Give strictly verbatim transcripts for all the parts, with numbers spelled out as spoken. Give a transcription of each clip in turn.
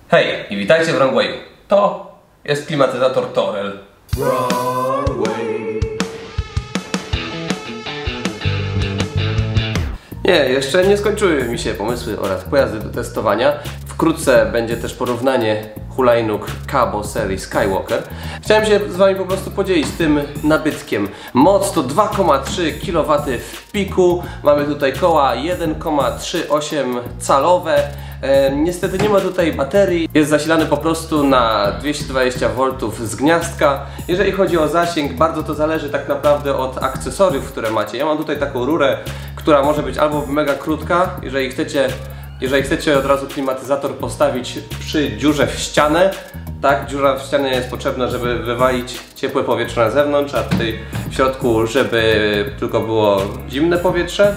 Hej i witajcie w Wrongwayu. To jest klimatyzator Torel. Nie, jeszcze nie skończyły mi się pomysły oraz pojazdy do testowania. Wkrótce będzie też porównanie hulajnóg Kabo serii Skywalker. Chciałem się z Wami po prostu podzielić tym nabytkiem. Moc to dwa przecinek trzy kilowata w piku. Mamy tutaj koła jeden przecinek trzydzieści osiem calowe. E, niestety nie ma tutaj baterii. Jest zasilany po prostu na dwieście dwadzieścia woltów z gniazdka. Jeżeli chodzi o zasięg, bardzo to zależy tak naprawdę od akcesoriów, które macie. Ja mam tutaj taką rurę, która może być albo mega krótka, jeżeli chcecie Jeżeli chcecie od razu klimatyzator postawić przy dziurze w ścianę, tak, dziura w ścianie jest potrzebna, żeby wywalić ciepłe powietrze na zewnątrz, a tutaj w środku, żeby tylko było zimne powietrze.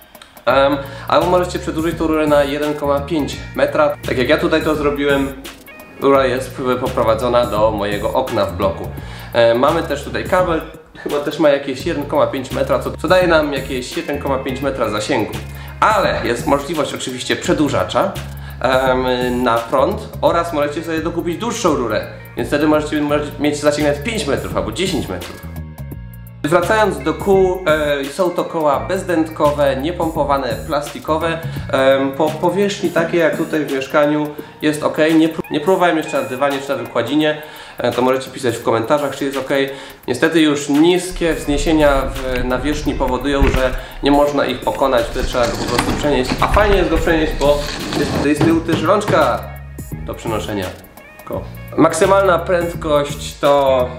Um, albo możecie przedłużyć tą rurę na jeden przecinek pięć metra. Tak jak ja tutaj to zrobiłem, rura jest poprowadzona do mojego okna w bloku. Um, mamy też tutaj kabel, chyba też ma jakieś jeden przecinek pięć metra, co, co daje nam jakieś jeden przecinek pięć metra zasięgu. Ale jest możliwość oczywiście przedłużacza um, na prąd oraz możecie sobie dokupić dłuższą rurę, więc wtedy możecie, możecie mieć zasięg nawet pięć metrów albo dziesięć metrów. Wracając do kół, e, są to koła bezdętkowe, niepompowane, plastikowe. E, po powierzchni takiej jak tutaj w mieszkaniu jest ok. Nie, nie próbowałem jeszcze na dywanie czy na wykładzinie, e, to możecie pisać w komentarzach, czy jest ok. Niestety już niskie wzniesienia w nawierzchni powodują, że nie można ich pokonać, wtedy trzeba go po prostu przenieść. A fajnie jest go przenieść, bo jest tutaj z tyłu też rączka do przenoszenia. Go. Maksymalna prędkość to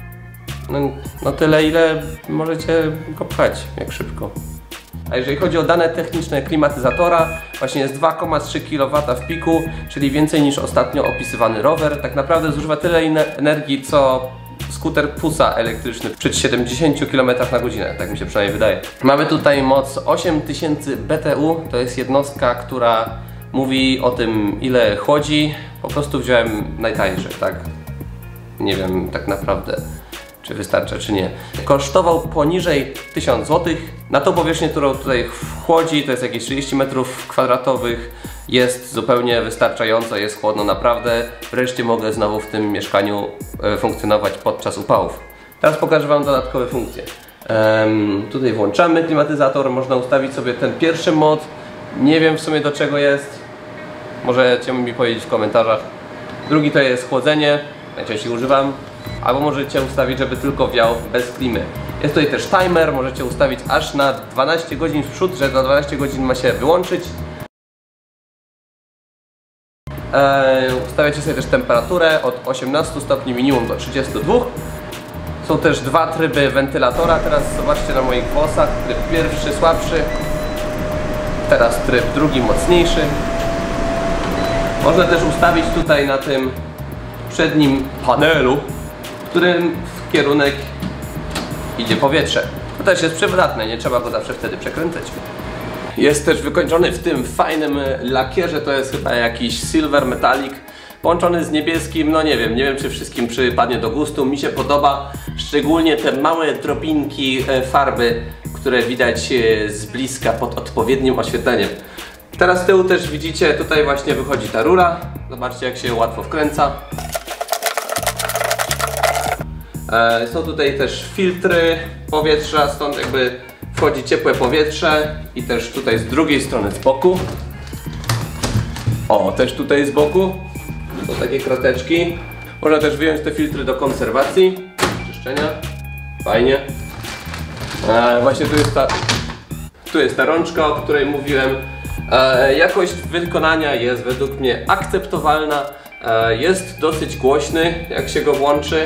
No, no tyle, ile możecie go pchać, jak szybko. A jeżeli chodzi o dane techniczne klimatyzatora, właśnie jest dwa przecinek trzy kilowata w piku, czyli więcej niż ostatnio opisywany rower. Tak naprawdę zużywa tyle energii, co skuter Pusa elektryczny przy siedemdziesięciu kilometrach na godzinę, tak mi się przynajmniej wydaje. Mamy tutaj moc osiem tysięcy B T U, to jest jednostka, która mówi o tym, ile chłodzi. Po prostu wziąłem najtańsze, tak? Nie wiem tak naprawdę, czy wystarcza, czy nie. Kosztował poniżej tysiąc złotych. Na tą powierzchnię, którą tutaj chłodzi, to jest jakieś trzydzieści metrów kwadratowych, jest zupełnie wystarczająco, jest chłodno naprawdę. Wreszcie mogę znowu w tym mieszkaniu e, funkcjonować podczas upałów. Teraz pokażę Wam dodatkowe funkcje. Um, tutaj włączamy klimatyzator, można ustawić sobie ten pierwszy mod. Nie wiem w sumie do czego jest. Możecie mi powiedzieć w komentarzach. Drugi to jest chłodzenie, najczęściej używam. Albo możecie ustawić, żeby tylko wiał bez klimy. Jest tutaj też timer, możecie ustawić aż na dwanaście godzin w przód, że za dwanaście godzin ma się wyłączyć. Eee, ustawiacie sobie też temperaturę od osiemnastu stopni minimum do trzydziestu dwóch. Są też dwa tryby wentylatora, teraz zobaczcie na moich włosach. Tryb pierwszy słabszy, teraz tryb drugi mocniejszy. Można też ustawić tutaj na tym przednim panelu, w którym w kierunek idzie powietrze. To też jest przewrotne, nie trzeba go zawsze wtedy przekręcać. Jest też wykończony w tym fajnym lakierze, to jest chyba jakiś silver metallic połączony z niebieskim, no nie wiem, nie wiem czy wszystkim przypadnie do gustu, mi się podoba, szczególnie te małe drobinki farby, które widać z bliska pod odpowiednim oświetleniem. Teraz z tyłu też widzicie, tutaj właśnie wychodzi ta rura, zobaczcie jak się łatwo wkręca. Są tutaj też filtry powietrza, stąd jakby wchodzi ciepłe powietrze i też tutaj z drugiej strony z boku. O, też tutaj z boku są takie krateczki. Można też wyjąć te filtry do konserwacji, czyszczenia. Fajnie. E, właśnie tu jest ta, tu jest ta rączka, o której mówiłem. E, jakość wykonania jest według mnie akceptowalna. E, jest dosyć głośny, jak się go włączy.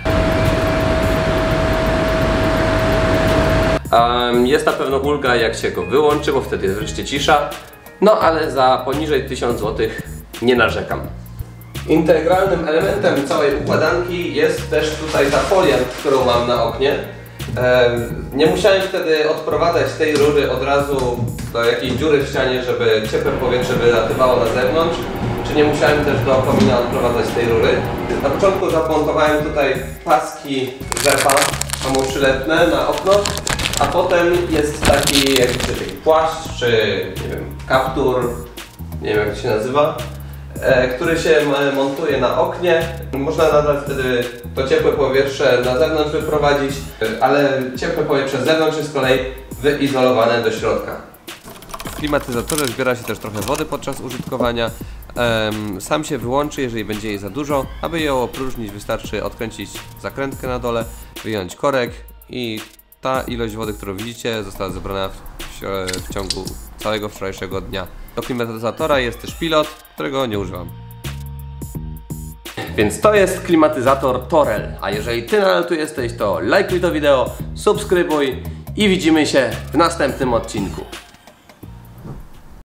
Um, jest na pewno ulga jak się go wyłączy, bo wtedy jest wreszcie cisza. No ale za poniżej tysiąc złotych nie narzekam. Integralnym elementem całej układanki jest też tutaj ta folia, którą mam na oknie. Um, nie musiałem wtedy odprowadzać tej rury od razu do jakiejś dziury w ścianie, żeby ciepłe powietrze wylatywało na zewnątrz. Czy nie musiałem też do komina odprowadzać tej rury. Na początku zamontowałem tutaj paski rzepa samoprzylepne na okno. A potem jest taki, jak widzicie, taki płaszcz, czy nie wiem, kaptur, nie wiem jak to się nazywa. e, który się montuje na oknie. Można nadal wtedy to ciepłe powietrze na zewnątrz wyprowadzić, ale ciepłe powietrze z zewnątrz jest z kolei wyizolowane do środka. W klimatyzatorze zbiera się też trochę wody podczas użytkowania. Sam się wyłączy, jeżeli będzie jej za dużo. Aby ją opróżnić, wystarczy odkręcić zakrętkę na dole, wyjąć korek i ta ilość wody, którą widzicie, została zebrana w, w ciągu całego wczorajszego dnia. Do klimatyzatora jest też pilot, którego nie używam. Więc to jest klimatyzator Torel. A jeżeli Ty nadal tu jesteś, to lajkuj to wideo, subskrybuj i widzimy się w następnym odcinku.